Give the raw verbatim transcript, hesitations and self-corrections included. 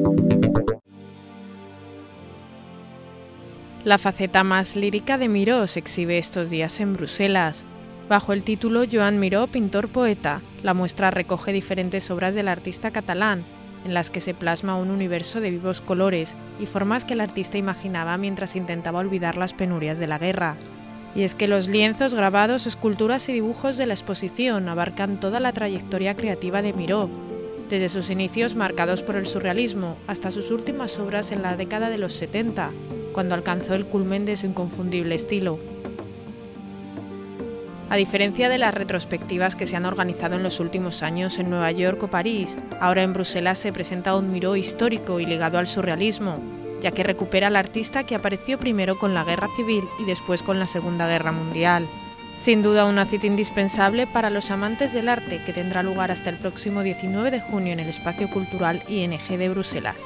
La faceta más lírica de Miró se exhibe estos días en Bruselas. Bajo el título Joan Miró, pintor-poeta, la muestra recoge diferentes obras del artista catalán, en las que se plasma un universo de vivos colores y formas que el artista imaginaba mientras intentaba olvidar las penurias de la guerra. Y es que los lienzos, grabados, esculturas y dibujos de la exposición abarcan toda la trayectoria creativa de Miró, desde sus inicios marcados por el surrealismo hasta sus últimas obras en la década de los setenta, cuando alcanzó el culmen de su inconfundible estilo. A diferencia de las retrospectivas que se han organizado en los últimos años en Nueva York o París, ahora en Bruselas se presenta un Miró histórico y ligado al surrealismo, ya que recupera al artista que apareció primero con la Guerra Civil y después con la Segunda Guerra Mundial. Sin duda una cita indispensable para los amantes del arte, que tendrá lugar hasta el próximo diecinueve de junio en el Espacio Cultural I N G de Bruselas.